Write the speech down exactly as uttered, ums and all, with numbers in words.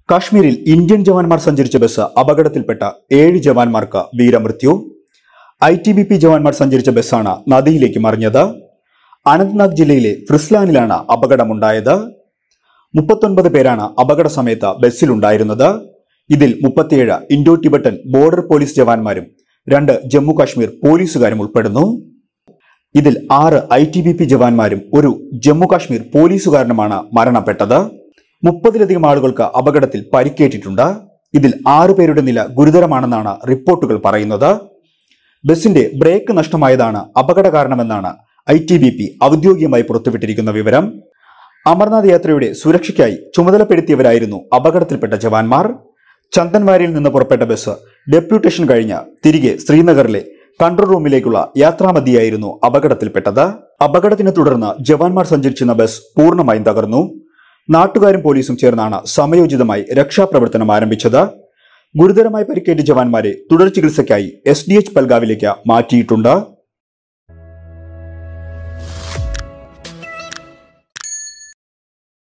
കാശ്മീരിൽ ഇന്ത്യൻ ജവാന്മാർ സഞ്ചരിച്ച ബസ് അപകടത്തിൽപ്പെട്ട ഏഴ് ജവാന്മാർക്ക് വീരമൃത്യു. ഐ ടി ബി പി ജവാന്മാർ സഞ്ചരിച്ച ബസ്സാണ് നദിയിലേക്ക് മറിഞ്ഞത്. അനന്ത്നാഗ് ജില്ലയിലെ ഫ്രിസ്ലാനിലാണ് അപകടമുണ്ടായത്. മുപ്പത്തൊൻപത് പേരാണ് അപകട സമയത്ത് ബസ്സിലുണ്ടായിരുന്നത്. ഇതിൽ മുപ്പത്തിയേഴ് ഇൻഡോ ടിബറ്റൻ ബോർഡർ പോലീസ് ജവാന്മാരും രണ്ട് ജമ്മു കാശ്മീർ പോലീസുകാരും ഉൾപ്പെടുന്നു. ഇതിൽ ആറ് ഐ ടി ബി പി ജവാന്മാരും ഒരു ജമ്മു കാശ്മീർ പോലീസുകാരനുമാണ് മരണപ്പെട്ടത്. മുപ്പതിലധികം ആളുകൾക്ക് അപകടത്തിൽ പരിക്കേറ്റിട്ടുണ്ട്. ഇതിൽ ആറു പേരുടെ നില ഗുരുതരമാണെന്നാണ് റിപ്പോർട്ടുകൾ പറയുന്നത്. ബസിന്റെ ബ്രേക്ക് നഷ്ടമായതാണ് അപകട കാരണമെന്നാണ് ഐ ടി ബി പി ഔദ്യോഗികമായി പുറത്തുവിട്ടിരിക്കുന്ന വിവരം. അമർനാഥ് യാത്രയുടെ സുരക്ഷയ്ക്കായി ചുമതലപ്പെടുത്തിയവരായിരുന്നു അപകടത്തിൽപ്പെട്ട ജവാന്മാർ. ചന്ദൻവാരിയിൽ നിന്ന് പുറപ്പെട്ട ബസ് ഡെപ്യൂട്ടേഷൻ കഴിഞ്ഞ് തിരികെ ശ്രീനഗറിലെ കൺട്രോൾ റൂമിലേക്കുള്ള യാത്രാമധ്യയായിരുന്നു അപകടത്തിൽപ്പെട്ടത്. അപകടത്തിനെ തുടർന്ന് ജവാന്മാർ സഞ്ചരിച്ചിരുന്ന ബസ് പൂർണ്ണമായും തകർന്നു. നാട്ടുകാരും പോലീസും ചേർന്നാണ് സമയോചിതമായി രക്ഷാപ്രവർത്തനം ആരംഭിച്ചത്. ഗുരുതരമായി പരിക്കേറ്റ ജവാന്മാരെ തുടർ ചികിത്സയ്ക്കായി എസ് ഡി എച്ച് പൽഗാവിലേക്ക് മാറ്റിയിട്ടുണ്ട്.